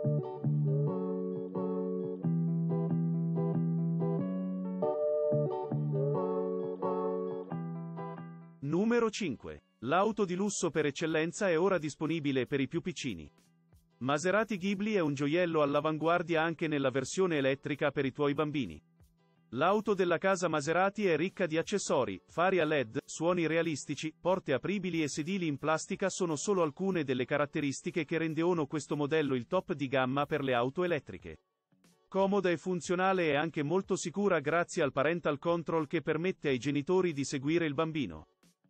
Numero 5. L'auto di lusso per eccellenza è ora disponibile per i più piccini. Maserati Ghibli è un gioiello all'avanguardia anche nella versione elettrica per i tuoi bambini. L'auto della casa Maserati è ricca di accessori, fari a LED, suoni realistici, porte apribili e sedili in plastica sono solo alcune delle caratteristiche che rendono questo modello il top di gamma per le auto elettriche. Comoda e funzionale e anche molto sicura grazie al parental control che permette ai genitori di seguire il bambino.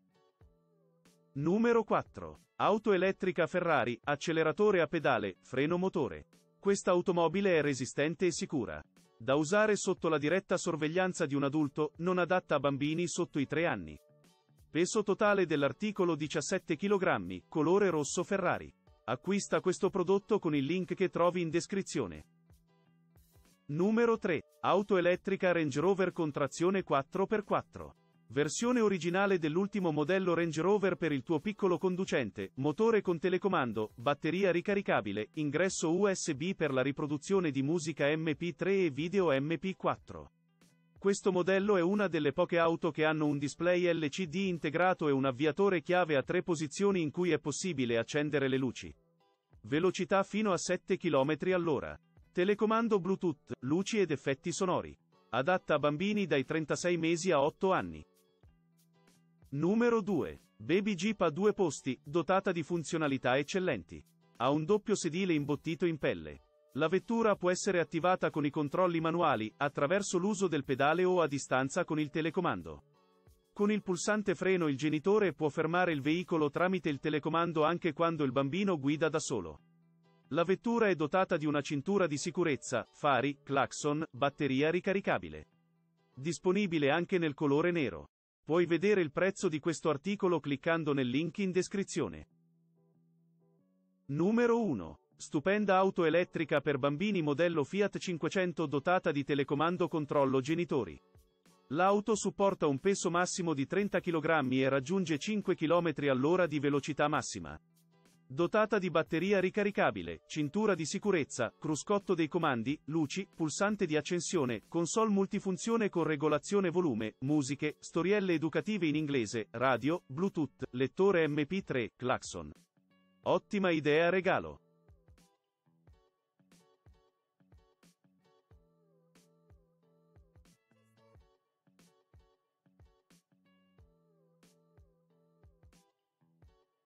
Numero 4. Auto elettrica Ferrari, acceleratore a pedale, freno motore. Questa automobile è resistente e sicura. Da usare sotto la diretta sorveglianza di un adulto, non adatta a bambini sotto i 3 anni. Peso totale dell'articolo 17 kg, colore rosso Ferrari. Acquista questo prodotto con il link che trovi in descrizione. Numero 3. Auto elettrica Range Rover con trazione 4x4. Versione originale dell'ultimo modello Range Rover per il tuo piccolo conducente, motore con telecomando, batteria ricaricabile, ingresso USB per la riproduzione di musica MP3 e video MP4. Questo modello è una delle poche auto che hanno un display LCD integrato e un avviatore chiave a 3 posizioni in cui è possibile accendere le luci. Velocità fino a 7 km/h. Telecomando Bluetooth, luci ed effetti sonori. Adatta a bambini dai 36 mesi a 8 anni. Numero 2. Baby Jeep a 2 posti, dotata di funzionalità eccellenti. Ha un doppio sedile imbottito in pelle. La vettura può essere attivata con i controlli manuali, attraverso l'uso del pedale o a distanza con il telecomando. Con il pulsante freno il genitore può fermare il veicolo tramite il telecomando anche quando il bambino guida da solo. La vettura è dotata di una cintura di sicurezza, fari, clacson, batteria ricaricabile. Disponibile anche nel colore nero. Puoi vedere il prezzo di questo articolo cliccando nel link in descrizione. Numero 1. Stupenda auto elettrica per bambini modello Fiat 500 dotata di telecomando controllo genitori. L'auto supporta un peso massimo di 30 kg e raggiunge 5 km/h di velocità massima. Dotata di batteria ricaricabile, cintura di sicurezza, cruscotto dei comandi, luci, pulsante di accensione, console multifunzione con regolazione volume, musiche, storielle educative in inglese, radio, Bluetooth, lettore MP3, clacson. Ottima idea regalo.